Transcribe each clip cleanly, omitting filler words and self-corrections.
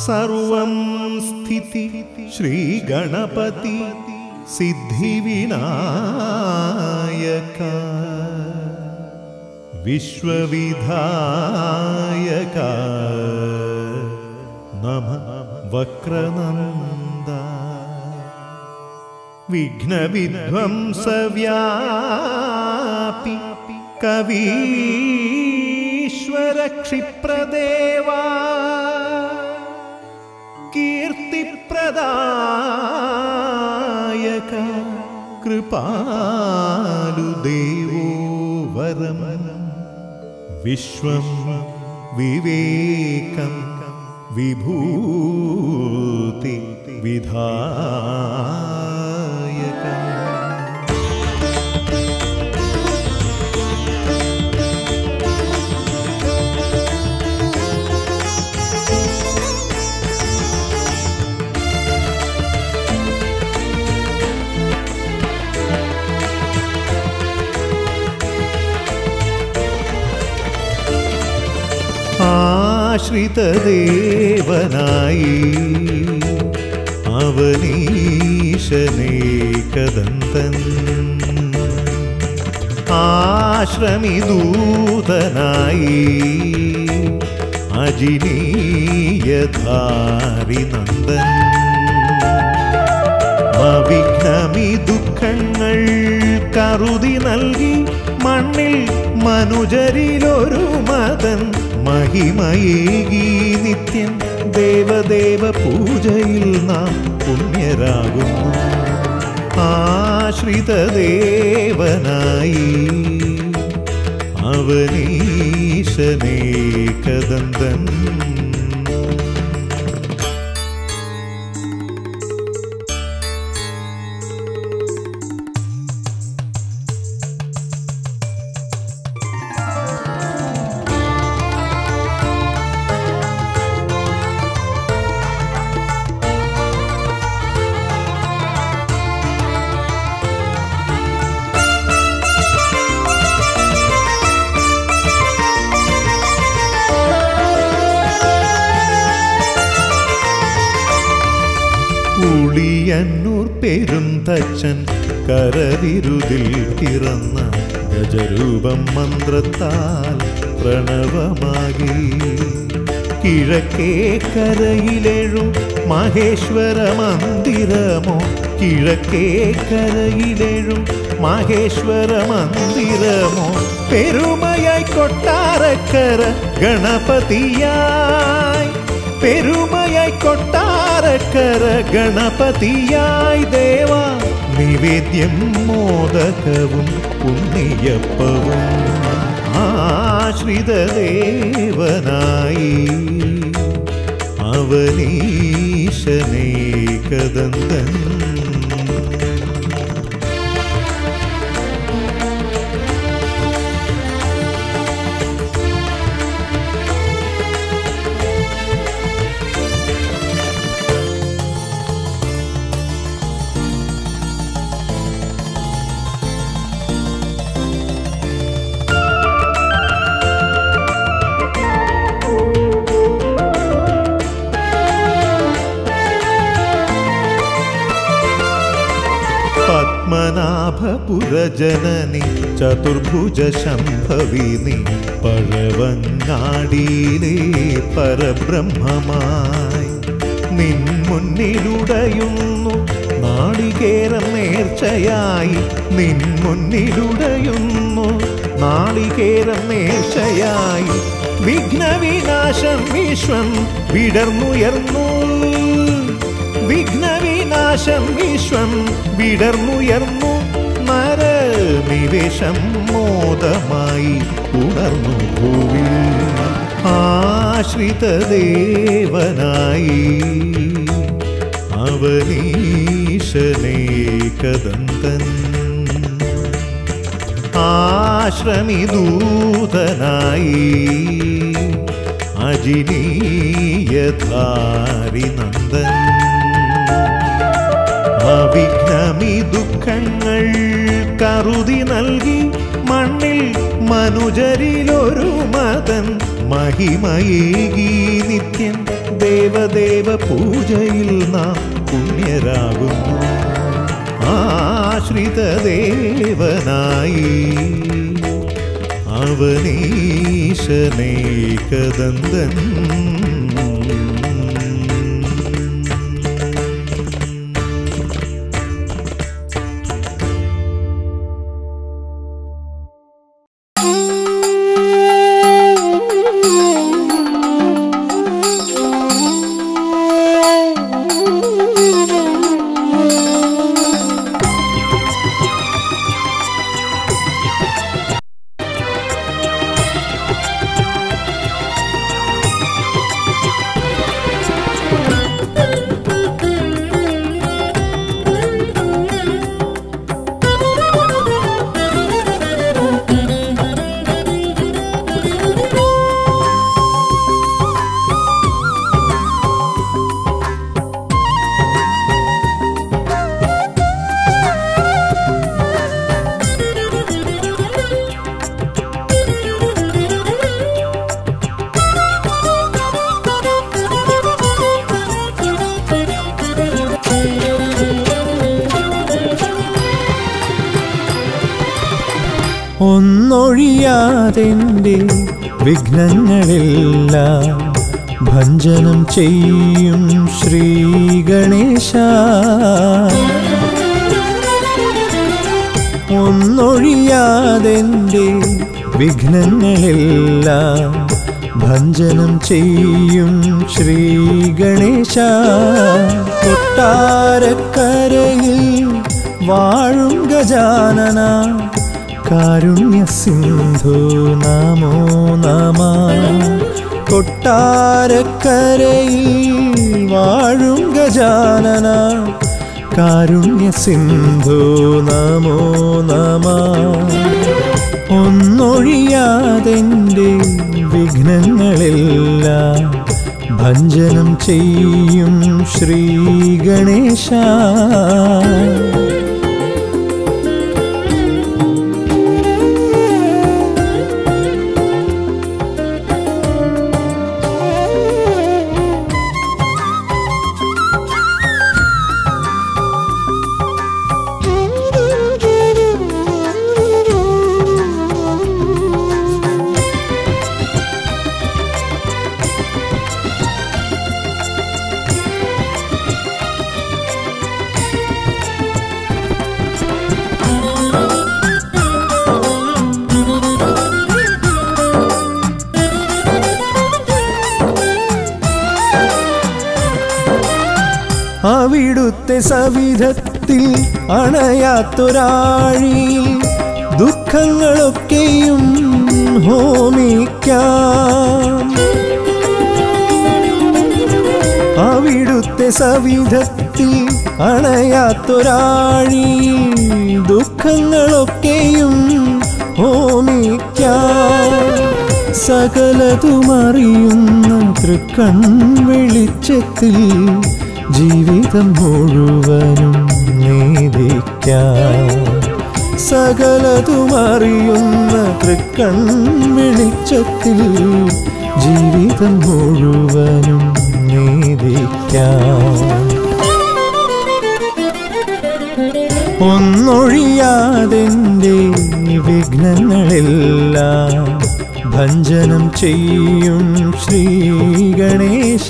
സർവം സ്ഥിതി ശ്രീ ഗണപതി സിദ്ധിവിനായക വിശ്വവിധായക നമഃ വക്രനന്ദ വിഘ്നവിധ്വംസവ്യാപി കവീശ്വര ക്ഷിപ്രദേവാ കീർത്തിപ്രദായക കൃപാലുദേവോ വരം വിശ്വം വിവേകം വിഭൂതി വിധായക ആശ്രിതദേവനായി അവനീശനേകദന്തൻ ആശ്രമിദൂതനായി അജിനീയധാരിനന്ദൻ അവിഘ്നമി ദുഃഖങ്ങൾ കരുതി നൽകി മണ്ണിൽ മനുജരിലൊരു മതൻ മഹിമയേകി നിത്യം ദേവദേവ പൂജയിൽ നാം പുണ്യരാകുന്നു ആശ്രിതദേവനായി അവനീശനേകദന്തൻ ഉളിയന്നൂർ പെരുന്തച്ചൻ കരവിരുതിൽ പിറന്ന ഗജരൂപം മന്ത്രത്താൽ പ്രണവമാകി കിഴക്കേ കരയിലെഴും മഹേശ്വര മന്ദിരമോ കിഴക്കേ കരയിലെഴും മഹേശ്വര മന്ദിരമോ പെരുമയായി കൊട്ടാരക്കര ഗണപതിയായി പെരുമയായി കൊട്ടാരക്കര ഗണപതിയായി ദേവാ നിവേദ്യം മോദകവും ഉണ്ണിയപ്പവും ആശ്രിതദേവനായി അവനീശനേകദന്തൻ പത്മനാഭപുരജനനി ചതുർഭുജ ശംഭവിനി പഴവങ്ങാടിയിലെ പരബ്രഹ്മമായി നിൻ മുന്നിലുടയുന്നു നാളികേരം നേർച്ചയായി നിൻ മുന്നിലുടയുന്നു നാളികേരം നേർച്ചയായി വിഘ്നവിനാശം വിശ്വം വിടർന്നുയർന്നു വിഘ്നവിനാശം വിശ്വം വിടർന്നുയർന്നു നരനിവേശം മോദമായി ഉണർന്നു ഭൂവിൽ ആശ്രിതദേവനായി അവനീശനേകദന്തൻ ആശ്രമിദൂതനായി അജിനീയധാരിനന്ദൻ അവിഘ്നമി ദുഃഖങ്ങൾ കരുതി നൽകി മണ്ണിൽ മനുജരിലൊരു മതൻ മഹിമയേകി നിത്യം ദേവദേവ പൂജയിൽ നാം പുണ്യരാകുന്നു. ആശ്രിതദേവനായി അവനീശനേകദന്തൻ ഒന്നൊഴിയാതെൻ്റെ വിഘ്നങ്ങളെല്ലാം ഭഞ്ജനം ചെയ്യും ശ്രീ ഗണേശ. ഒന്നൊഴിയാതെൻ്റെ വിഘ്നങ്ങളെല്ലാം ഭഞ്ജനം ചെയ്യും ശ്രീ ഗണേശ. കൊട്ടാരക്കരയിൽ വാഴും ഗജാനന കാരുണ്യ സിന്ധു നമോ നമഃ. കൊട്ടാരക്കരയിൽ വാഴും ഗജാനന കാരുണ്യ സിന്ധു നമോ നമഃ. ഒന്നൊഴിയാതെൻ്റെ വിഘ്നങ്ങളെല്ലാം ഭഞ്ജനം ചെയ്യും ശ്രീ ഗണേശ. അവിടുത്തെ സവിധത്തിൽ അണയാത്തൊരാഴിയിൽ ദുഃഖങ്ങളൊക്കെയും ഹോമിക്കാം. അവിടുത്തെ സവിധത്തിൽ അണയാത്തൊരാഴിയിൽ ദുഃഖങ്ങളൊക്കെയും ഹോമിക്കാം. സകലതുമറിയുന്ന തൃക്കൺ വെളിച്ചത്തിൽ ജീവിതം മുഴുവനും നേദിക്കാം. സകലതുമറിയുന്ന തൃക്കൺ വെളിച്ചത്തിൽ ജീവിതം മുഴുവനും നേദിക്കാം. ഒന്നൊഴിയാതെൻ്റെ വിഘ്നങ്ങളെല്ലാം ഭഞ്ജനം ചെയ്യും ശ്രീ ഗണേശ.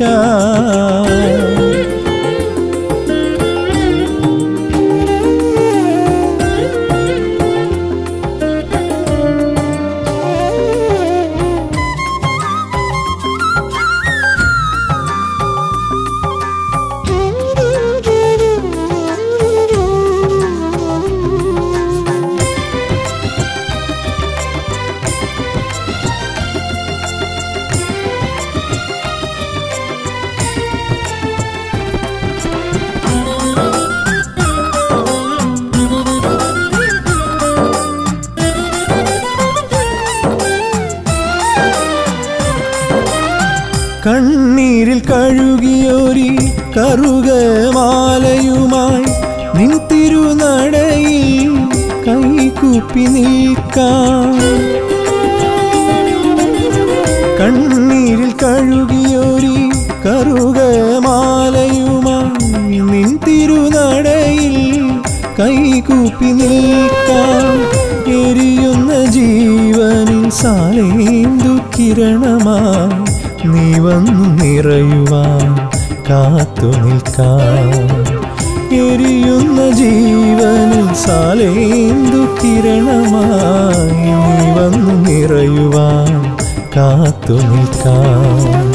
കണ്ണീരിൽ കഴുകിയൊരി കറുകമാലയുമായി നിൻ തിരുനടയിൽ കൈകൂപ്പി നിൽക്കാം. കണ്ണീരിൽ കഴുകിയൊരി കറുകമാലയുമായി നിൻ തിരുനടയിൽ കൈകൂപ്പി നിൽക്കാം. എരിയുന്ന ജീവനിൽ സാലേന്ദു കിരണമായി നീ വന്നു നിറയുവാൻ കാത്തു നിൽക്കാം. എരിയുന്ന ജീവനിൽ സാലേന്ദു കിരണമായി നീ വന്നു നിറയുവാൻ കാത്തു നിൽക്കാം.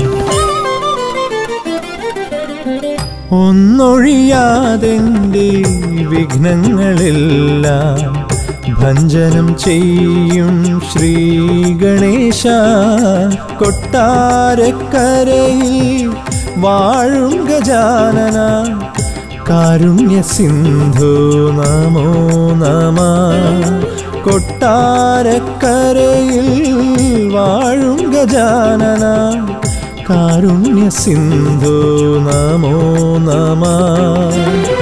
ഒന്നൊഴിയാതെൻ്റെ വിഘ്നങ്ങളെല്ലാം ഭഞ്ജനം ചെയ്യും ശ്രീ ഗണേശ. കൊട്ടാരക്കരയിൽ വാഴും ഗജാനന കാരുണ്യ സിന്ധു നമോ നമഃ. കൊട്ടാരക്കരയിൽ വാഴും ഗജാനന കാരുണ്യ സിന്ധു നമോ നമഃ.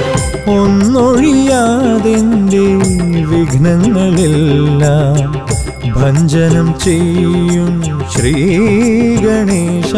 ഒന്നൊഴിയാതെൻ്റെ വിഘ്നങ്ങളെല്ലാം ഭഞ്ജനം ചെയ്യും ശ്രീ ഗണേശ.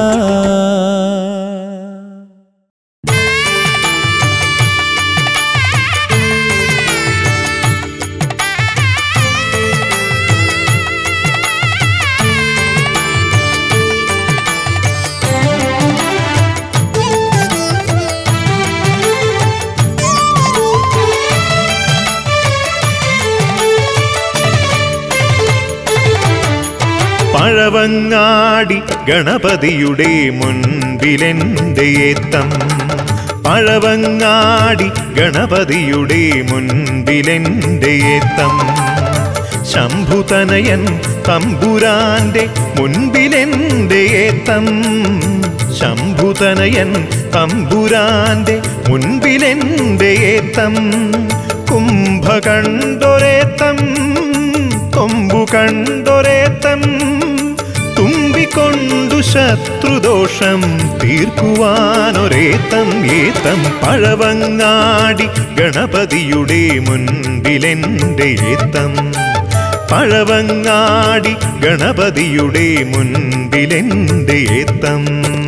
പഴവങ്ങാടി ഗണപതിയുടെ മുൻപിലെന്റെ ഏത്തം. പഴവങ്ങാടി ഗണപതിയുടെ മുൻപിലെന്റെ ഏത്തം. ശംഭുതനയൻ തമ്പുരാന്റെ മുൻപിലെന്റെ ഏത്തം. ശംഭുതനയൻ തമ്പുരാന്റെ മുൻപിലെന്റെ ഏത്തം. കുംഭ കണ്ടൊരേത്തം കൊമ്പു കണ്ടൊരേത്തം. തുമ്പിക്കൊണ്ടു ശത്രുദോഷം തീർക്കുവാനൊരേത്തം ഏത്തം. പഴവങ്ങാടി ഗണപതിയുടെ മുൻപിലെന്റെ ഏത്തം. പഴവങ്ങാടി ഗണപതിയുടെ മുൻപിലെന്റെ ഏത്തം.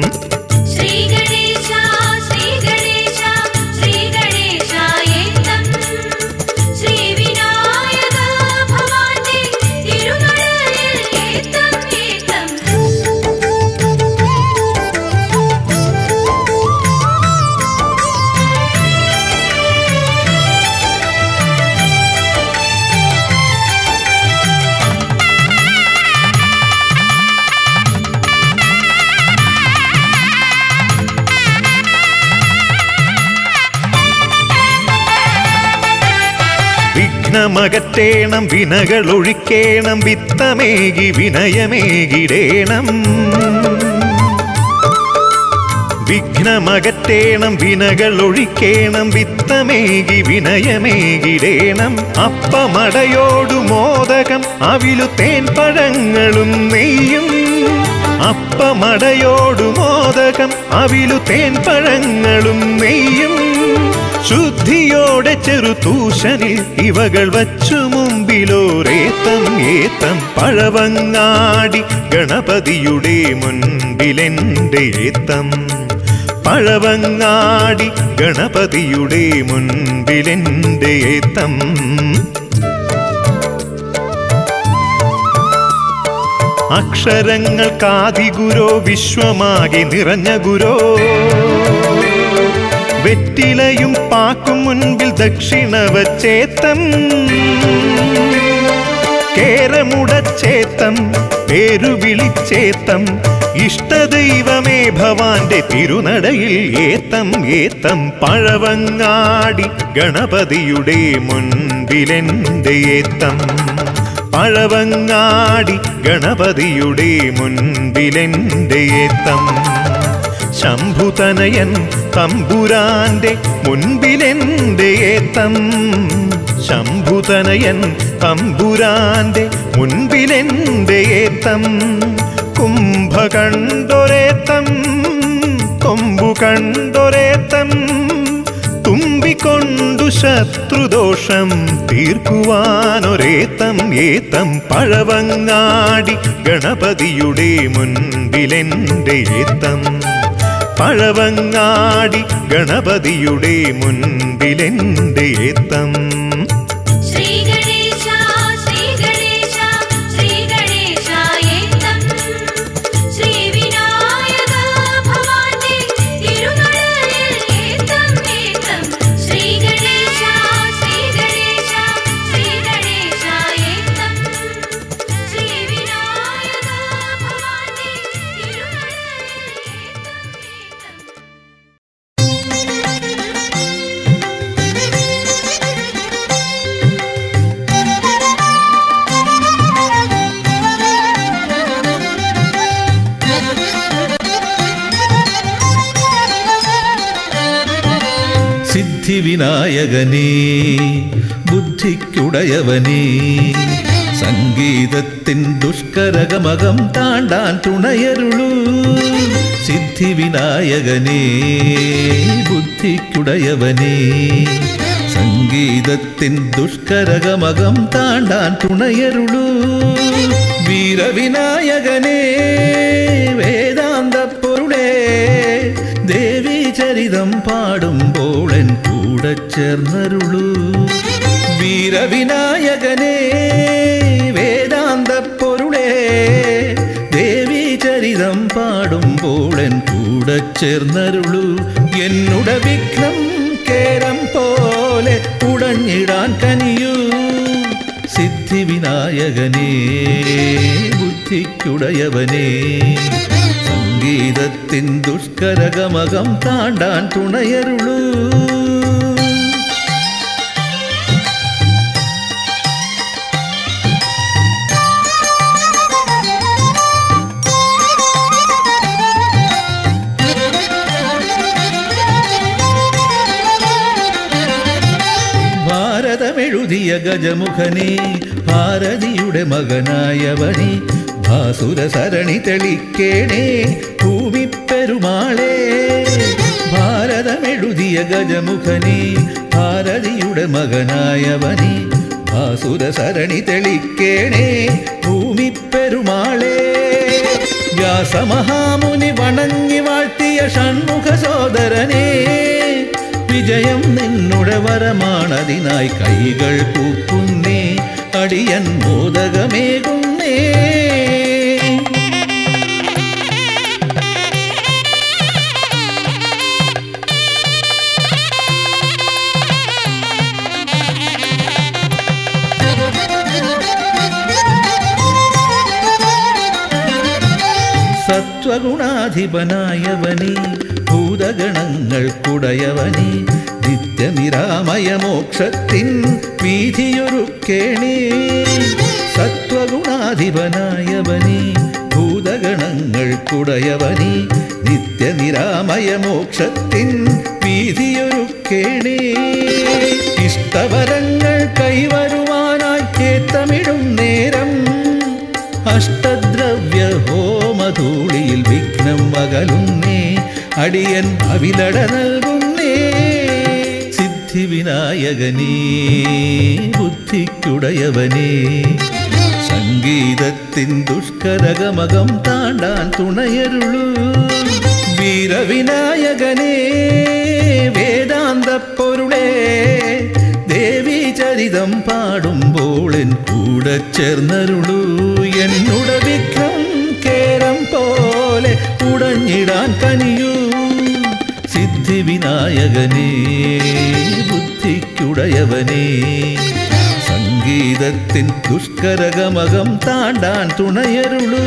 വിഘ്നമകറ്റേണം വിനകളൊഴിക്കേണം വിത്തമേകി വിനയമേകിടേണം. വിഘ്നമകറ്റേണം വിനകളൊഴിക്കേണം വിത്തമേകി വിനയമേകിടേണം. അപ്പമടയോടു മോദകം അവിലു തേൻ പഴങ്ങളും നെയ്യും. അപ്പമടയോടു മോദകം അവിലു തേൻ പഴങ്ങളും നെയ്യും. ശുദ്ധിയോടെ ചെറുതൂശനിൽ ഇവകൾ വച്ചു മുമ്പിലോരേത്തം ഏത്തം. പഴവങ്ങാടി ഗണപതിയുടെ മുൻപിലെന്റെ ഏത്തം. പഴവങ്ങാടി ഗണപതിയുടെ മുൻപിലെന്റെ ഏത്തം. അക്ഷരങ്ങൾക്കാദിഗുരോ വിശ്വമാകെ നിറഞ്ഞ ഗുരോ. വെറ്റിലയും പാക്കും മുൻപിൽ ദക്ഷിണ വച്ചേത്തം. കേരമുടച്ചേത്തം പേരുവിളിച്ചേത്തം. ഇഷ്ടദൈവമേ ഭവാന്റെ തിരുനടയിൽ ഏത്തം ഏത്തം. പഴവങ്ങാടി ഗണപതിയുടെ മുൻപിലെന്റെ ഏത്തം. പഴവങ്ങാടി ഗണപതിയുടെ മുൻപിലെന്റെ ഏത്തം. ശംഭുതനയൻ തമ്പുരാന്റെ മുൻപിലെന്റെ ഏത്തം. ശംഭുതനയൻ തമ്പുരാന്റെ മുൻപിലെന്റെ ഏത്തം. കുംഭ കണ്ടൊരേത്തം കൊമ്പു കണ്ടൊരേത്തം. തുമ്പിക്കൊണ്ടു ശത്രുദോഷം തീർക്കുവാനൊരേത്തം ഏത്തം. പഴവങ്ങാടി ഗണപതിയുടെ മുൻപിലെന്റെ ഏത്തം. പഴവങ്ങാടി ഗണപതിയുടെ മുൻപിലെന്റെ ഏത്തം. സിദ്ധിവിനായകനേ ബുദ്ധിക്കുടയവനേ സംഗീതത്തിൻ ദുഷ്കരകമകം താണ്ടാൻ തുണയരുളൂ. സിദ്ധിവിനായകനേ ബുദ്ധിക്കുടയവനേ സംഗീതത്തിൻ ദുഷ്കരകമകം താണ്ടാൻ തുണയരുളൂ. വീരവിനായകനേ വേദാന്ത പൊരുളേ ദേവീ ചരിതം പാടുമ്പോൾ എൻ കൂടെ ചേർന്നരുളൂ. വീരവിനായകനേ വേദാന്ത പൊരുളേ ദേവീ ചരിതം പാടുമ്പോൾ എൻ കൂടെ ചേർന്നരുളൂ. എന്നുടെ വിഘ്നം കേരം പോലെ ഉടഞ്ഞിടാൻ കനിയൂ. സിദ്ധിവിനായകനേ ബുദ്ധിക്കുടയവനേ സംഗീതത്തിൻ ദുഷ്കരകമകം താണ്ടാൻ തുണയരുളൂ. ഭാരതമെഴുതിയ ഗജമുഖനേ ഭാരതിയുടെ മകനായവനേ ഭാസുര സരണി തെളിക്കേണേ ഭൂമിപ്പെരുമാളേ. ഭാരതമെഴുതിയ ഗജമുഖനേ ഭാരതിയുടെ മകനായവനേ ഭാസുര സരണി തെളിക്കേണേ ഭൂമിപ്പെരുമാളേ. വ്യാസമഹാമുനി വണങ്ങി വാഴ്ത്തിയ ഷൺമുഖ സോദരനേ വിജയം നിന്നുടെ വരമാണതിനായി കൈകൾ കൂപ്പുന്നേ അടിയൻ മോദകമേകുന്നേ. സത്വഗുണാധിപനായവനേ ഭൂതഗണങ്ങൾക്കുടയവനേ നിത്യനിരാമയ മോക്ഷത്തിൻ വീതിയൊരുക്കേണേ. സത്വഗുണാധിപനായവനേ ഭൂതഗണങ്ങൾക്കുടയവനേ നിത്യനിരാമയ മോക്ഷത്തിൻ വീതിയൊരുക്കേണേ. ഇഷ്ടവരങ്ങൾ കൈവരുവാനായി ചേത്തമിടും നേരം അഷ്ടദ്രവ്യ ഹോമധൂളിയിൽ വിഘ്നം അകലുന്നേ അടിയൻ അവിലട നൽകുന്നേ. സിദ്ധിവിനായകനേ ബുദ്ധിക്കുടയവനേ സംഗീതത്തിൻ ദുഷ്കരകമകം താണ്ടാൻ തുണയരുളൂ. വീരവിനായകനേ വേദാന്ത പൊരുളേ ദേവീ ചരിതം പാടുമ്പോൾ എൻ കൂടെ ചേർന്നരുളൂ. എന്നുടെ വിഘ്നം കേരം പോലെ ഉടഞ്ഞിടാൻ കനിയൂ. സിദ്ധിവിനായകനേ ബുദ്ധിക്കുടയവനേ സംഗീതത്തിൻ ദുഷ്കരകമകം താണ്ടാൻ തുണയരുളൂ.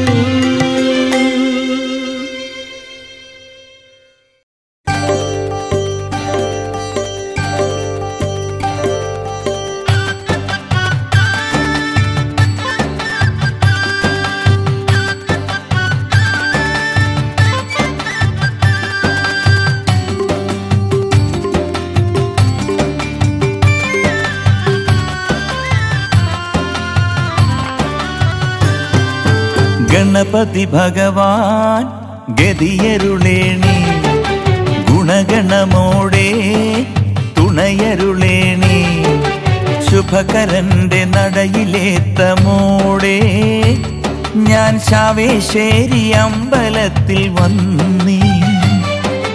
ഗണപതി ഭഗവാൻ ഗതിയരുളേണി ഗുണഗണമോടെ തുണയരുളേണി. ശുഭകരന്റെ നടയിലേത്തമോടെ ഞാൻ ശാവേശ്ശേരി അമ്പലത്തിൽ വന്നീ.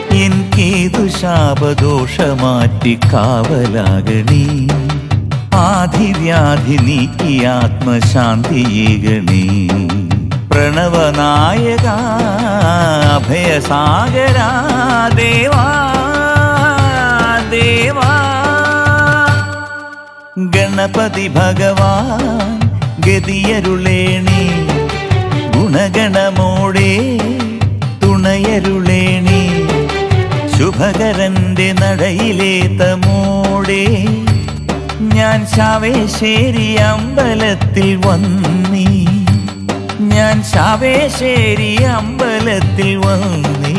എനിക്കേതു ശാപദോഷമാറ്റി കാവലാകണേ. ആധിവ്യാധി നീക്കി ആത്മശാന്തിയേകണേ. പ്രണവനായക അഭയസാഗരാ ദേവാ ദേവാ. ഗണപതി ഭഗവാൻ ഗതിയരുളേണേ. ഗുണഗണമോടെ തുണയരുളേണേ. ശുഭകരന്റെ നടയിലേത്തമോടെ ഞാൻ ശാവേശ്ശേരി അമ്പലത്തിൽ വന്നീ. ഞാൻ ശാവേശ്ശേരി അമ്പലത്തിൽ വന്നീ.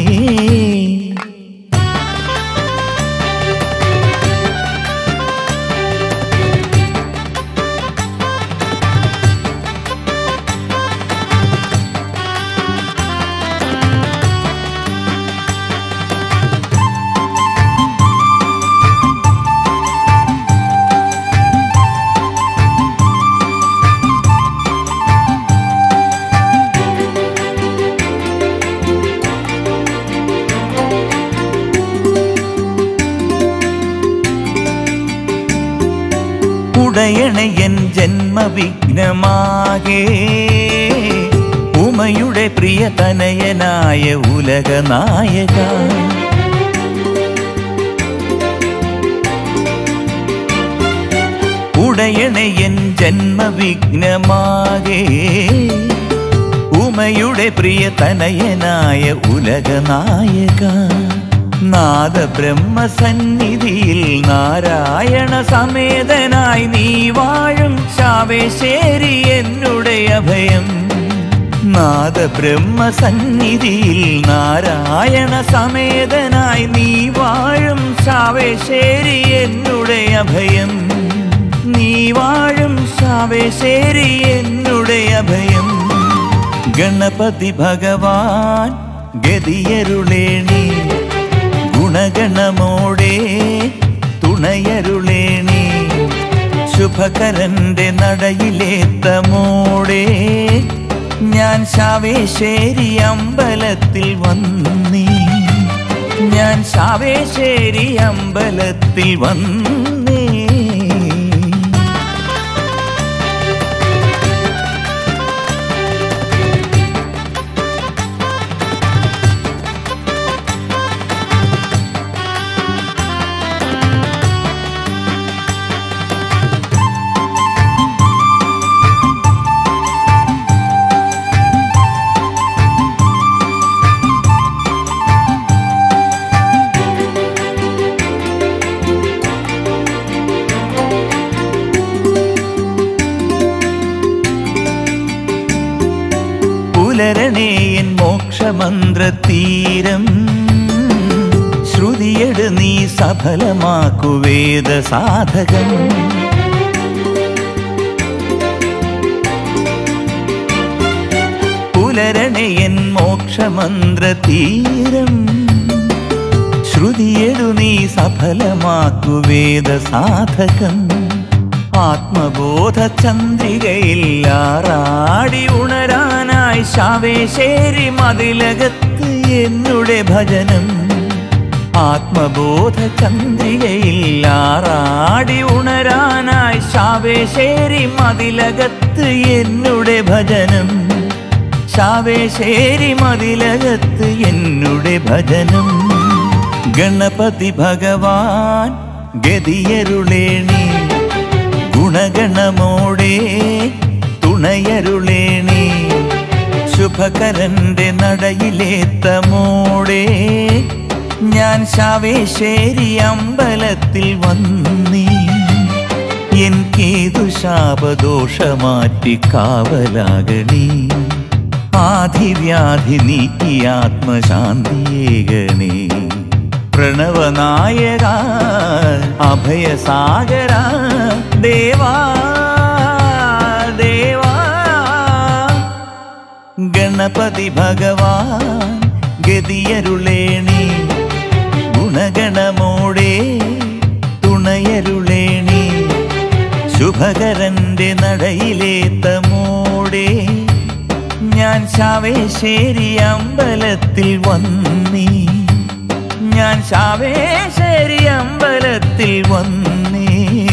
ഉടയണേ എൻ ജന്മവിഘ്നമാകെ. ഉമയുടെ പ്രിയതനയനായ ഉലകനായക. ഉടയണേ എൻ ജന്മവിഘ്നമാകെ. ഉമയുടെ പ്രിയതനയനായ ഉലകനായക. നാദബ്രഹ്മസന്നിധിയിൽ നാരായണ സമേതനായി നീ വാഴും ശാവേശ്ശേരി എന്നുടെ അഭയം. നാദബ്രഹ്മസന്നിധിയിൽ നാരായണ സമേതനായി നീ വാഴും ശാവേശ്ശേരി എന്നുടെ അഭയം. നീ വാഴും ശാവേശ്ശേരി എന്നുടെ അഭയം. ഗണപതി ഭഗവാൻ ഗതിയരുളേണേ. ഗുണഗണമോടെ തുണയരുളേണേ. ശുഭകരന്റെ നടയിലേത്തമോടെ ഞാൻ ശാവേശ്ശേരി അമ്പലത്തിൽ വന്നീ. ഞാൻ ശാവേശ്ശേരി അമ്പലത്തിൽ വന്നീ. പുലരണേയൻ മോക്ഷമന്ത്രതീരം. ശ്രുതിയെടു നീ സഫലമാക്കുവേദ സാധകം. പുലരണേയൻ മോക്ഷമന്ത്രതീരം. ശ്രുതിയെടു നീ സഫലമാക്കുവേദ സാധകം. ആത്മബോധ ചന്ദ്രികയിൽ ആറാടി ഉണരാനായി ശാവേശ്ശേരി മതിലകത്ത് എന്നുടെ ഭജനം. ആത്മബോധ ചന്ദ്രികയിൽ ആറാടി ഉണരാനായി ശാവേശ്ശേരി മതിലകത്ത് എന്നുടെ ഭജനം. ശാവേശ്ശേരി മതിലകത്ത് എന്നുടെ ഭജനം. ഗണപതി ഭഗവാൻ ഗതിയരുളേണേ. ഗുണഗണമോടെ തുണയരുളേണേ. ശുഭകരന്റെ നടയിലേത്തമോടെ ഞാൻ ശാവേശ്ശേരി അമ്പലത്തിൽ വന്നീ. എനിക്കേതു ശാപദോഷമാറ്റി കാവലാകണേ. ആധിവ്യാധി നീക്കി ആത്മശാന്തിയേകണേ. പ്രണവനായക അഭയസാഗര ദേവാ ദേവാ. ഗണപതി ഭഗവാൻ ഗതിയരുളേണേ. ഗുണഗണമോടെ തുണയരുളേണേ. ശുഭകരന്റെ നടയിലേത്തമോടെ ഞാൻ ശാവേശ്ശേരി അമ്പലത്തിൽ വന്നീ. ഞാൻ ശാവേശ്വരി അമ്പലത്തിൽ വന്നേ.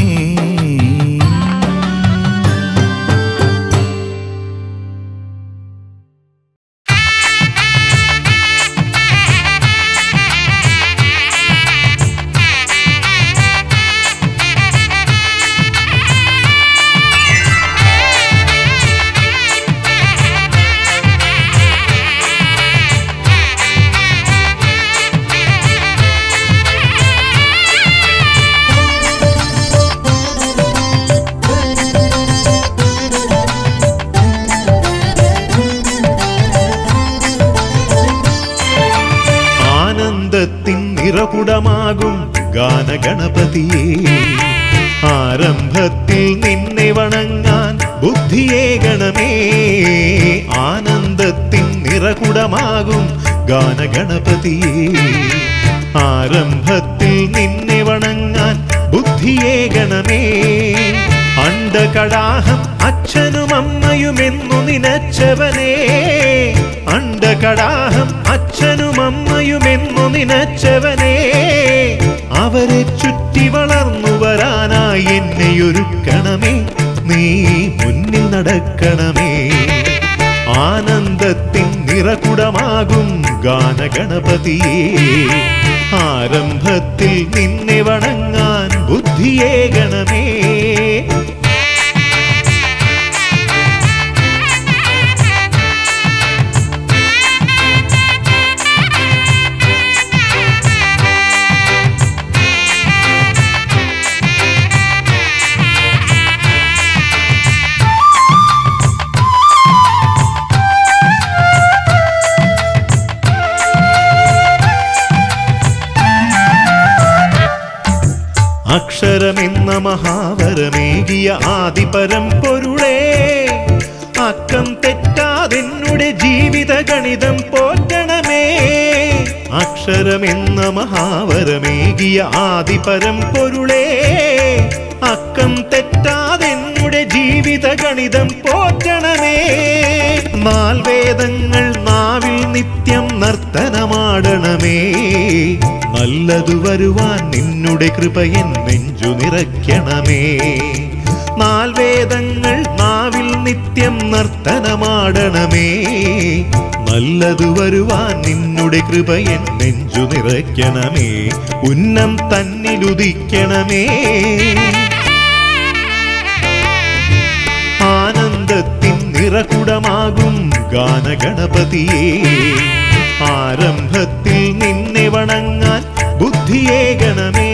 നിറകുടമാകും ഗാനഗണപതിയേ, ആരംഭത്തിൽ നിന്നെ വണങ്ങാൻ ബുദ്ധിയേകണമേ. ആനന്ദത്തിൻ നിറകുടമാകും ഗാനഗണപതിയേ, ആരംഭത്തിൽ നിന്നെ വണങ്ങാൻ ബുദ്ധിയേകണമേ. അണ്ടകടാഹം അച്ഛനും അമ്മയുമെന്നു നിനച്ചവനേ, അണ്ടകടാഹം അച്ഛനും അമ്മയുമെന്നു നിനച്ചവനേ. അവരെ ചുറ്റി വളർന്നു വരാനായി എന്നെയൊരുക്കണമേ, നീ മുന്നിൽ നടക്കണമേ. ആനന്ദത്തിൻ നിറകുടമാകും ഗാനഗണപതിയേ, ആരംഭത്തിൽ നിന്നെ വണങ്ങാൻ ബുദ്ധിയേകണമേ. അക്ഷരമെന്ന മഹാവരമേകിയ ആദിപരം പൊരുളേ, അക്കം തെറ്റാതെന്നുടെ ജീവിത ഗണിതം പോറ്റണമേ. അക്ഷരമെന്ന മഹാവരമേകിയ ആദിപരം പൊരുളേ, അക്കം തെറ്റാതെന്നുടെ ജീവിത ഗണിതം പോറ്റണമേ. നാൽവേദങ്ങൾ നാവിൽ നിത്യം നർത്തനമാടണമേ, നല്ലതു വരുവാൻ നിന്നുടെ കൃപയൻ നെഞ്ചു നിറയ്ക്കണമേ. നാൽവേദങ്ങൾ നാവിൽ നിത്യം നർത്തനമാടണമേ, നല്ലതു വരുവാൻ നിന്നുടെ കൃപയൻ നെഞ്ചു നിറയ്ക്കണമേ. ഉന്നം തന്നിലുദിക്കണമേ. ആനന്ദത്തിൻ നിറകുടമാകും ഗാനഗണപതിയേ, ആരംഭത്തിൽ നിന്നെ വണങ്ങാൻ ബുദ്ധിയേകണമേ.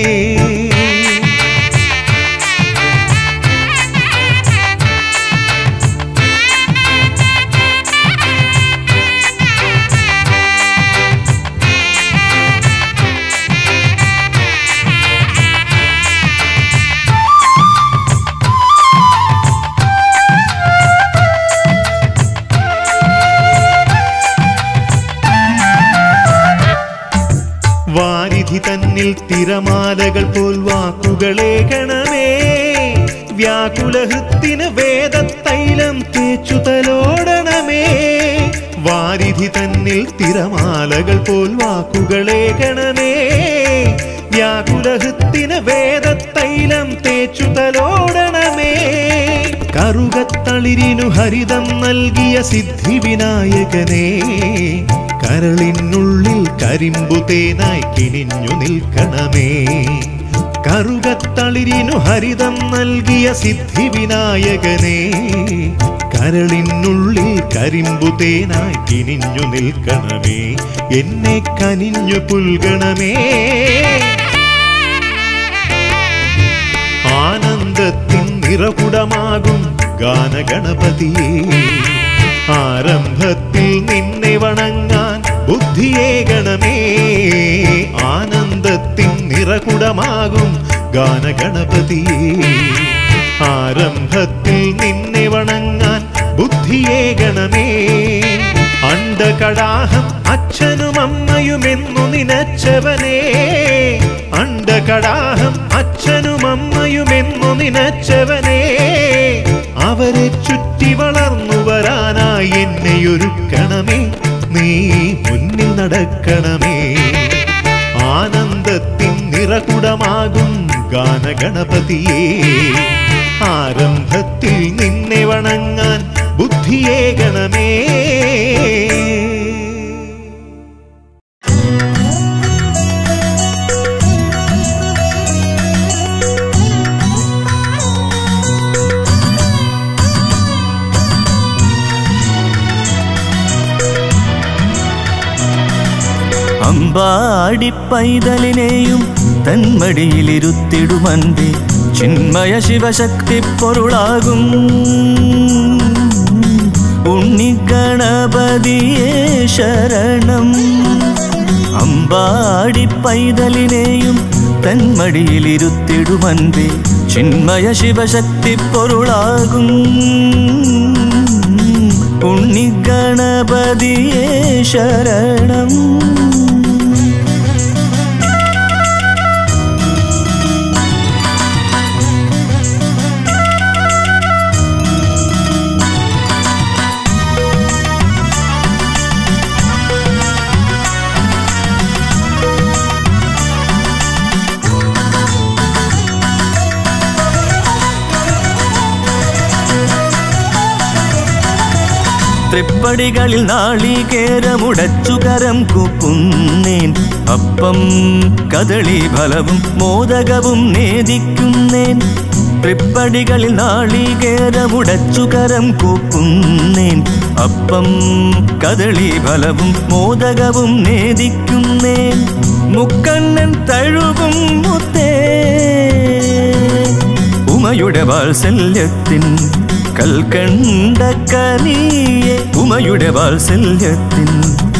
വാരിധി തന്നിൽ തിരമാലകൾ പോൽ വാക്കുകളേകണമേ. വ്യാകുലഹൃത്തിന് വേദത്തൈലം തേച്ചു തലോടണമേ. വാരിധി തന്നിൽ തിരമാലകൾ പോൽ വാക്കുകളേകണമേ. വ്യാകുലഹൃത്തിന് വേദത്തൈലം തേച്ചു തലോടണമേ. കറുകത്തളിരിനു ഹരിതം നൽകിയ സിദ്ധിവിനായകനേ, കരളിനുള്ളിൽ കരിമ്പുതേനായി കിനിഞ്ഞു നിൽക്കണമേ. കറുകത്തളിരിനു ഹരിതം നൽകിയ സിദ്ധിവിനായകനേ, കരളിനുള്ളിൽ കരിമ്പുതേനായി കിനിഞ്ഞു നിൽക്കണമേ. എന്നെ കനിഞ്ഞു പുൽകണമേ. ആനന്ദത്തിൻ നിറകുടമാകും ഗാനഗണപതിയേ, ആരംഭത്തിൽ നിന്നെ വണങ്ങാൻ ബുദ്ധിയേകണമേ. ആനന്ദത്തിൻ നിറകുടമാകും ഗാനഗണപതിയേ, ആരംഭത്തിൽ നിന്നെ വണങ്ങാൻ ബുദ്ധിയേകണമേ. അണ്ടകടാഹം അച്ഛനും അമ്മയുമെന്നു നിനച്ചവനേ, അണ്ടകടാഹം അച്ഛനും അമ്മയുമെന്നു നിനച്ചവനേ. അവരെ ചുറ്റി വളർന്നു വരാനായി എന്നെയൊരുക്കണമേ, നീ മുന്നിൽ നടക്കണമേ. നിറകുടമാകും ഗാനഗണപതിയേ ആരംഭത്തിൽ നിന്നെ വണങ്ങാൻ ബുദ്ധിയേകണമേ. അമ്പാടി പൈതലിനെയും തന്മടിയിലിരുത്തിടുമന്റെ ചിന്മയ ശിവശക്തി പൊരുളാകും ഉണ്ണിഗണപതിയേ ശരണം. അമ്പാടി പൈതലിനെയും തന്മടിയിലിരുത്തിടുമന്റെ ചിന്മയ ശിവശക്തി പൊരുളാകും ഉണ്ണിഗണപതിയേ ശരണം. തൃപ്പടികളിൽ നാളികേരമുടച്ചു കരം കൂപ്പുന്നേൻ അപ്പം കദളി ഫലവും മോദകവും നേദിക്കുന്നേൻ. തൃപ്പടികളിൽ നാളികേരമുടച്ചു കരം കൂപ്പുന്നേൻ അപ്പം കദളി ഫലവും മോദകവും നേദിക്കുന്നേൻ. മുക്കണ്ണൻ തഴുകും മുത്തേ ഉമയുടെ വാത്സല്യത്തിൻ കൽക്കണ്ടക്കനിയെ ഉമയുടെ വാത്സല്യത്തിൻ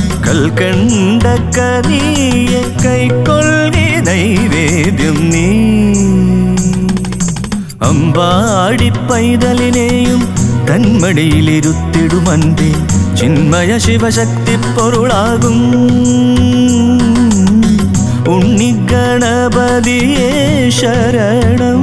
കൽക്കണ്ടക്കനിയെ കൈക്കൊള്ളി നൈവേദ്യം നീ. അമ്പാടി പൈതലിനെയും തന്മടിയിലിരുത്തിടുമന്റെ ചിന്മയ ശിവശക്തി പൊരുളാകും ഉണ്ണിഗണപതിയേ ശരണം.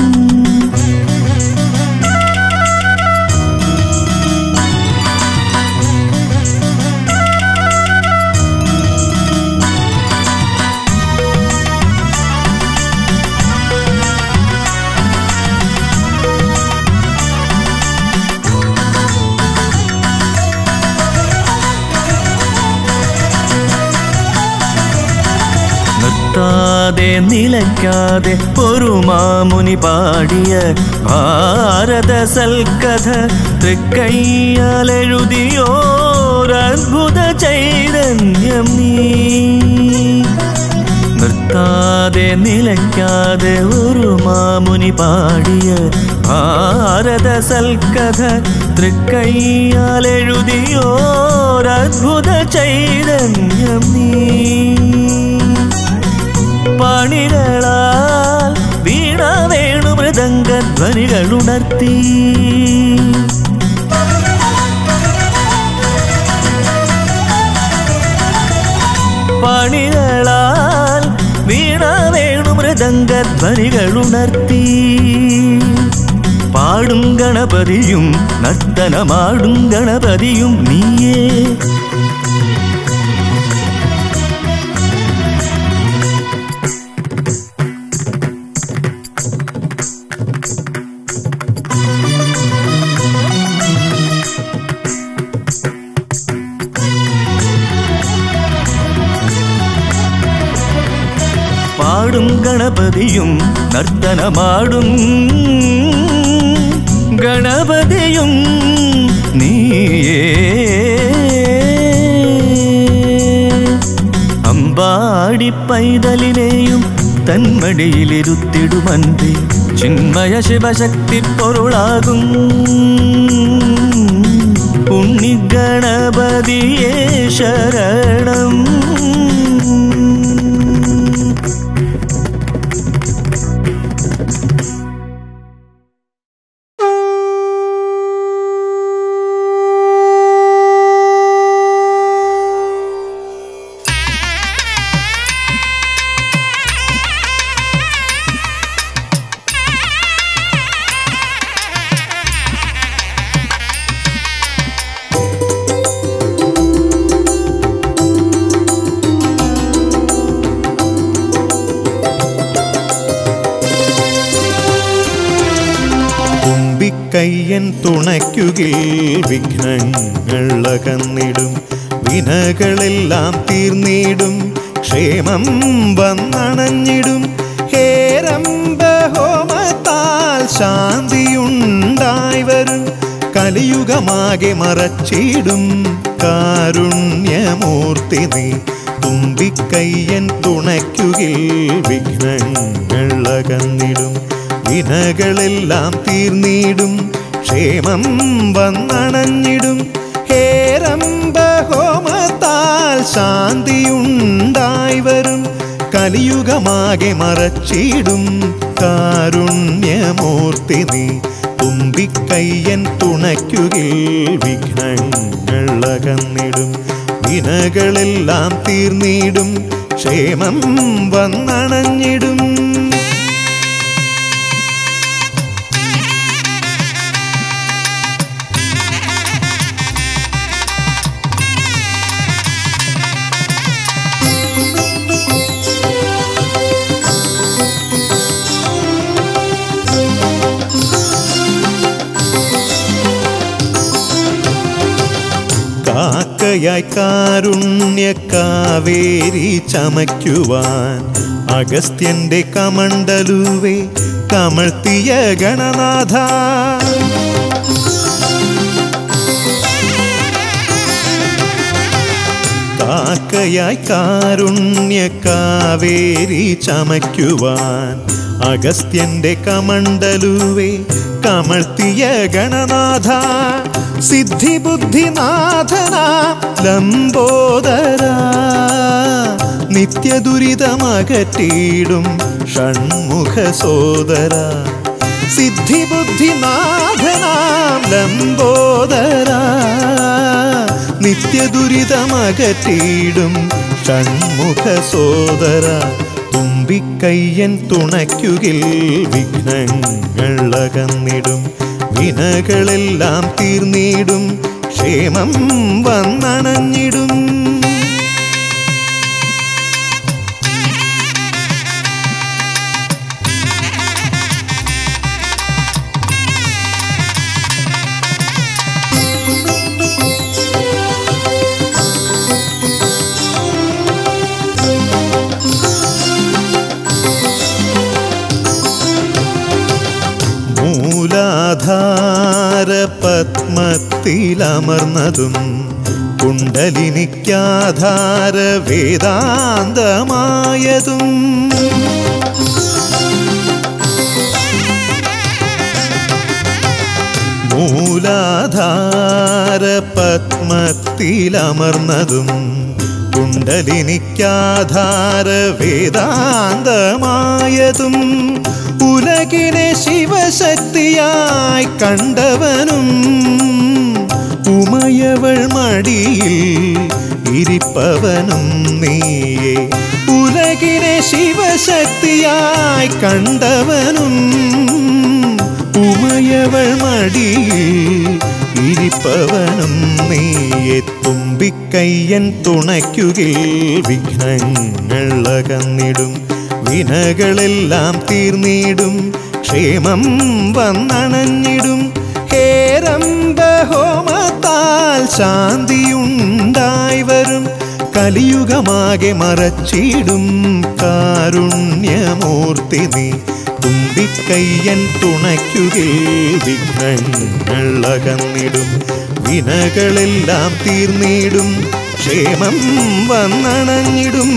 നിർത്താതെ നിലയ്ക്കാതെ ഒരു മാമുനി പാടിയ ഭാരത സൽക്കഥ തൃക്കൈയാലെഴുതിയോരത്ഭുത ചൈതന്യം നീ. നിർത്താതെ നിലയ്ക്കാതെ ഒരു മാമുനി പാടിയ ഭാരത സൽക്കഥ തൃക്കൈയാലെഴുതിയോരത്ഭുത ചൈതന്യം നീ. പാണികളാൽ വീണ വേണു മൃദംഗധ്വനികളുണർത്തി പാണികളാൽ വീണ വേണു മൃദംഗധ്വനികളുണർത്തി പാടും ഗണപതിയും നർത്തനമാടും ഗണപതിയും നീയേ. പാടും ഗണപതിയും നർത്തനമാടും ഗണപതിയും നീയേ. അമ്പാടി പൈതലിനെയും തന്മടിയിലിരുത്തിടുമന്റെ ചിന്മയ ശിവശക്തി പൊരുളാകും ഉണ്ണിഗണപതിയേ ശരണം. തുമ്പിക്കയ്യൻ തുണയ്ക്കുകിൽ വിഘ്നങ്ങൾ അകന്നിടും, വിനകളെല്ലാം തീർന്നിടും, ക്ഷേമം വന്നണഞ്ഞിടും. ഹേരംബഹോമത്താൽ ശാന്തിയുണ്ടായി വരും, കലിയുഗമാകെ മറച്ചിടും കാരുണ്യമൂർത്തി നീ. തുമ്പിക്കയ്യൻ തുണയ്ക്കുകിൽ വിഘ്നങ്ങൾ അകന്നിടും, വിനകളെല്ലാം തീർന്നിടും, ക്ഷേമം വന്നണഞ്ഞിടും. ഹേരംബഹോമത്താൽ ശാന്തിയുണ്ടായി വരും, കലിയുഗമാകെ മറച്ചിടും കാരുണ്യമൂർത്തി നീ. തുമ്പിക്കയ്യൻ തുണയ്ക്കുകിൽ വിഘ്നങ്ങൾ അകന്നിടും, വിനകളെല്ലാം തീർന്നിടും, ക്ഷേമം വന്നണഞ്ഞിടും. കാക്കയായി കാരുണ്യക്കാവേരി ചമയ്ക്കുവാൻ അഗസ്ത്യന്റെ കമണ്ഡലുവേ കമഴ്ത്തിയ ഗണനാഥ. കാക്കയായി കാരുണ്യക്കാവേരി ചമയ്ക്കുവാൻ അഗസ്ത്യന്റെ കമണ്ഡലുവേ കമഴ്ത്തിയ ഗണനാഥ. സിദ്ധിബുദ്ധിനാഥന ലംബോദര, നിത്യദുരിതമകറ്റിയിടും ഷൺമുഖ സോദര. സിദ്ധിബുദ്ധിനാഥനാം ലംബോദര, നിത്യദുരിതമകറ്റിയിടും ഷൺമുഖ സോദര. തുമ്പിക്കയ്യൻ തുണയ്ക്കുകിൽ വിഘ്നങ്ങൾ അകന്നിടും, വിനകളെല്ലാം തീർന്നിടും, ക്ഷേമം വന്നണഞ്ഞിടും. മൂലാധാര പത്മത്തിലമർന്നതും കുണ്ടലിനിക്കാധാര വേദാന്തമായതും. മൂലാധാര പത്മത്തിലമർന്നതും കുണ്ടലിനിക്കാധാര വേദാന്തമായതും. ഉലകിനെ ശിവശക്തിയായി കണ്ടവനും ഉമയവൾ മടിയിൽ ഇരിപ്പവനും നീയേ. ഉലകിനെ ശിവശക്തിയായി കണ്ടവനും ഉമയവൾ മടിയിൽ ഇരിപ്പവനും നീയെ. തുമ്പിക്കയ്യൻ തുണയ്ക്കുകിൽ വിഘ്നങ്ങൾ അകന്നിടും, വിനകളെല്ലാം തീർന്നിടും, ക്ഷേമം വന്നണഞ്ഞിടും. ഹേരംബഹോമത്താൽ ശാന്തിയുണ്ടായി വരും, കലിയുഗമാകെ മറച്ചിടും കാരുണ്യമൂർത്തി നീ. തുമ്പിക്കയ്യൻ തുണയ്ക്കുകിൽ വിഘ്നങ്ങൾ അകന്നിടും, വിനകളെല്ലാം തീർന്നിടും, ക്ഷേമം വന്നണഞ്ഞിടും.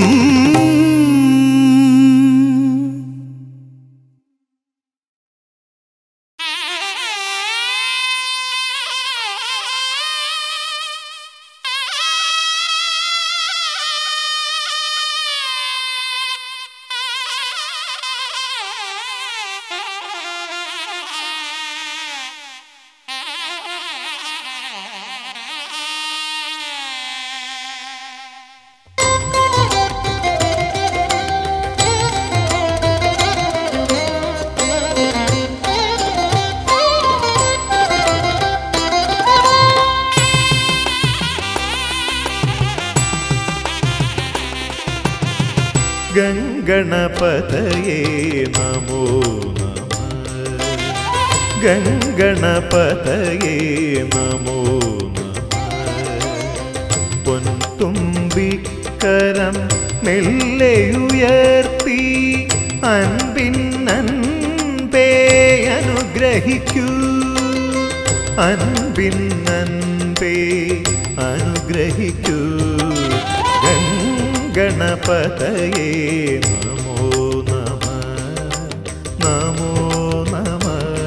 ഗംഗണപതയേ നമോ നമഃ. ഗംഗണപതയേ നമോ പൊൻതുമ്പിക്കരം മെല്ലെയുയർത്തി അൻപിന്നൻപേ അനുഗ്രഹിക്കൂ അൻപിന്നൻപേ അനുഗ്രഹിക്കൂ ഗംഗണപതയേ നമോ നമഃ നമോ നമഃ.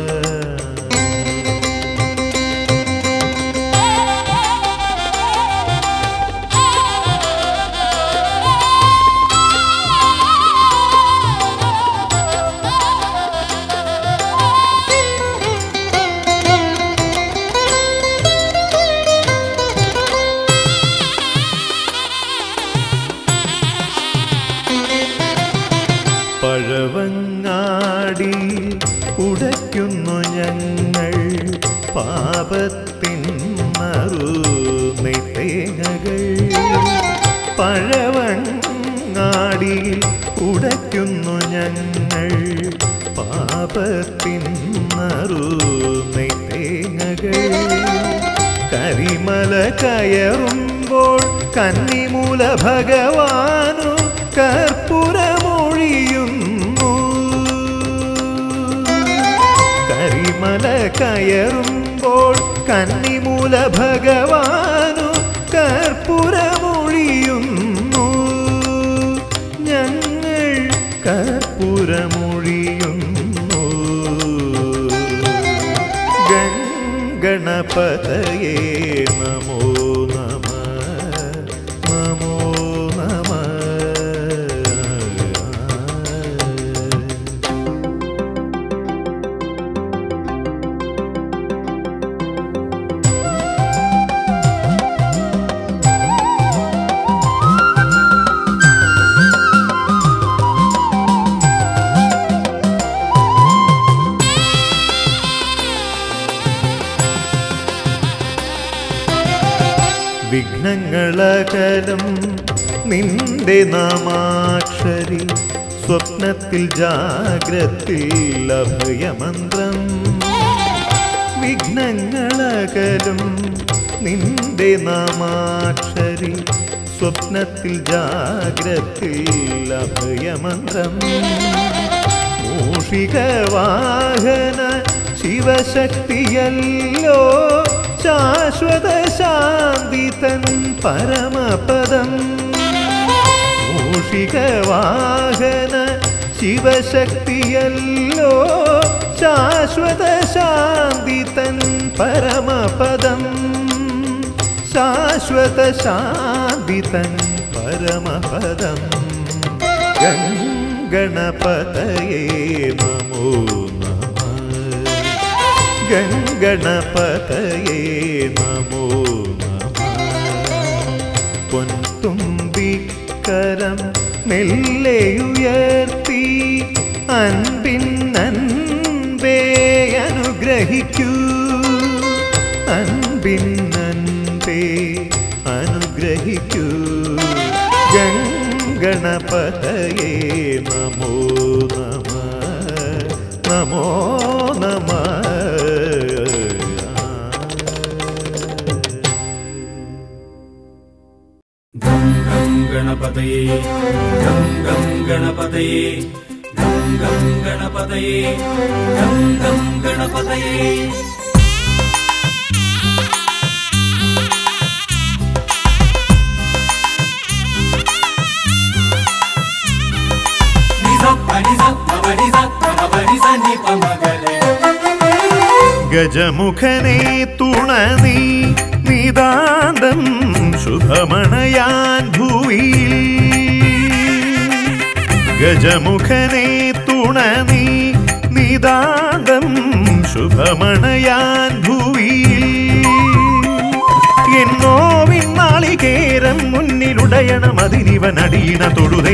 പഴവങ്ങാടി ഉടയ്ക്കുന്നു ഞങ്ങൾ പാപത്തിൻ നറുനെയ്തേങ്ങകൾ. പഴവങ്ങാടി ഉടയ്ക്കുന്നു ഞങ്ങൾ പാപത്തിൻ നറുനെയ്തേങ്ങകൾ. കരിമല കയറുമ്പോൾ കന്നിമൂല ഭഗവാനു കർപ്പൂരമൊഴിയുന്നു. കരിമല കയറുമ്പോൾ കന്നിമൂല ഭഗവാനു കർപ്പൂരമൊഴിയുന്നു. ഞങ്ങൾ കർപ്പൂരമൊഴിയുന്നു. ഗംഗണപതയേ നമോ നമഃ നമോ നമഃ. വിഘ്നങ്ങളകലും നിന്റെ നാമാക്ഷരി സ്വപ്നത്തിൽ ജാഗ്രത്തിൽ അഭയമന്ത്രം. വിഘ്നങ്ങളകലും നിന്റെ നാമാക്ഷരി സ്വപ്നത്തിൽ ജാഗ്രത്തിൽ അഭയമന്ത്രം. മൂഷികവാഹന ശിവശക്തിയല്ലോ ശാശ്വത ശാന്തി തൻ പരമപദം. മൂഷികവാഹന ശിവശക്തിയല്ലോ ശാശ്വത ശാന്തി തൻ പരമപദം. ശാശ്വത ശാന്തി തൻ പരമപദം. ഗംഗണപതയേ നമോ ഗംഗണപതയേ നമോ നമഃ. പൊൻതുമ്പിക്കരം മെല്ലെയുയർത്തി അൻപിന്നൻപേ അനുഗ്രഹിക്കൂ അൻപിന്നൻപേ അനുഗ്രഹിക്കൂ. ഗംഗണപതയേ നമോ നമഃ നമോ നമഃ. ഗം ഗം ഗണപതയേ ഗം ഗം ഗണപതയേ ഗം ഗം ഗണപതയേ ഗം ഗം ഗണപതയേ. ഗജമുഖനെ തുണനീ നിതാന്തം ശുഭമണയാൻ ഭൂയിൽ. ഗജമുഖനെ തുണനീ നിതാന്തം ശുഭമണയാൻ ഭൂയിൽ. എന്നോ വിണ്ണാളികേരം മുന്നിലുടയണം അതിനിവനടിയിണ തൊഴുതേ.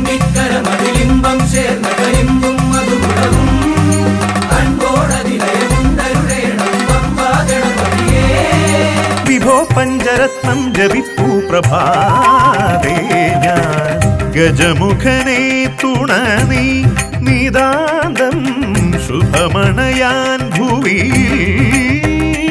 വിഭോ പഞ്ചരത്നം ജപിപ്പൂ പ്രഭാതേ ഞാൻ. ഗജമുഖനെ തുണനീ നിതാന്തം ശുഭമണയാൻ ഭൂവി. ഭുവിയിൽ.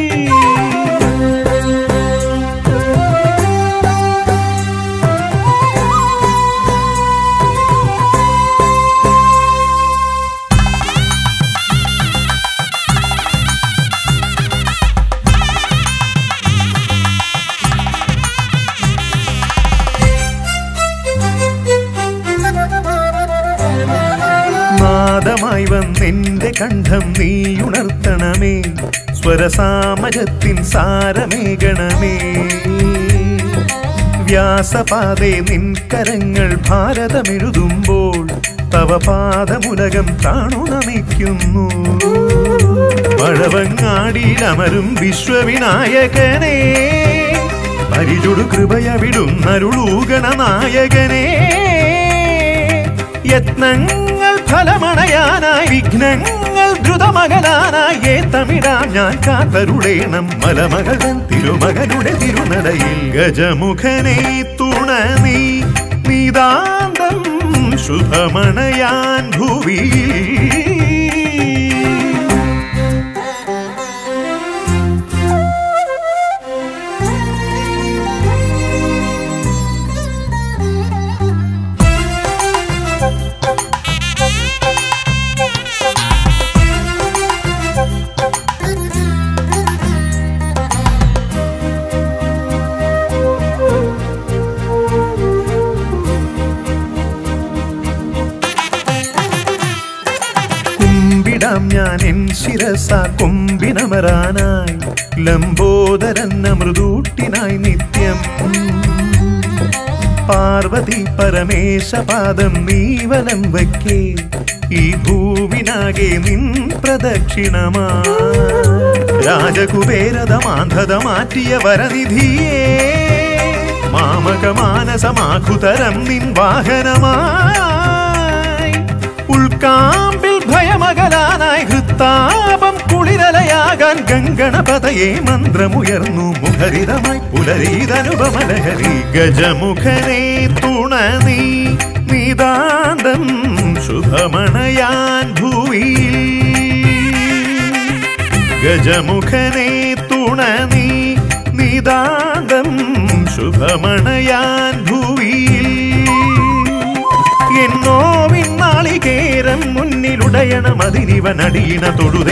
നാദമായി വന്നെന്റെ കണ്ഠം നീയുണർത്തണമേ, സ്വരസാമജത്തിൻ സാരമേകണമേ. വ്യാസപാതേ നിൻ കരങ്ങൾ ഭാരതമെഴുതുമ്പോൾ തവ പാദമുലകം താണു നമിക്കുന്നു. പഴവങ്ങാടിയിലമരും വിശ്വവിനായകനേ, പരിചുടു കൃപയവിടുന്നരുളൂഗണനായകനേ. യത്നങ്ങൾ ഫലമണയാനായി വിഘ്നങ്ങൾ ദ്രുതമകലാനായി ഏത്തമിടാം ഞാൻ കാത്തരുളേണം മലമകളൻ തിരുമകനുടെ തിരുനടയിൽ. ഗജമുഖനെ തുണ നീ നിതാന്തം ശുഭമണയാൻ ഭുവിയിൽ. ഞാൻ എൻ ശിരസ കൊമ്പിനമരാനായി ലംബോദരൻ അമൃതൂട്ടിനായി നിത്യം. പാർവതി പരമേശ പാദം നീവലം വയ്ക്കേ, ഈ ഭൂവിനാകെ നിൻ പ്രദക്ഷിണമാ. രാജകുബേരത മാന്ധത മാറ്റിയ വരനിധിയേ, മാമക മാനസമാഖുതരം നിൻ വാഹനമായി. ഉൾക്കാമ്പിൽ ഭയമകലാനായി ഹൃത്താപം കുളിരലയാകാൻ ഗംഗണപതയെ മന്ത്രമുയർന്നു മുഖരിതമായി പുലരീതനുപമലഹരി. ഗജമുഖനെ തുണ നീ നിതാന്തം ശുഭമണയാൻ ഭുവിയിൽ. ഗജമുഖനെ തുണ നീ നിതാന്തം ശുഭമണയാൻ ഭുവിയിൽ. എന്നോവിൻ നാളികേരം മുന്നിലുടയണം അതിനിവനടിയിണ തൊഴുതേ.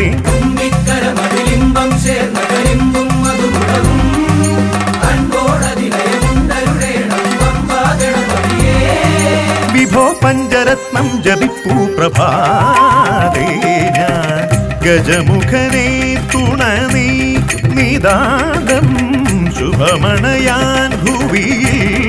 വിഭോ പഞ്ചരത്നം ജപിപ്പൂ പ്രഭാതേ ഞാൻ. ഗജമുഖനെ തുണ നീ നിതാന്തം ശുഭമണയാൻ ഭുവിയിൽ.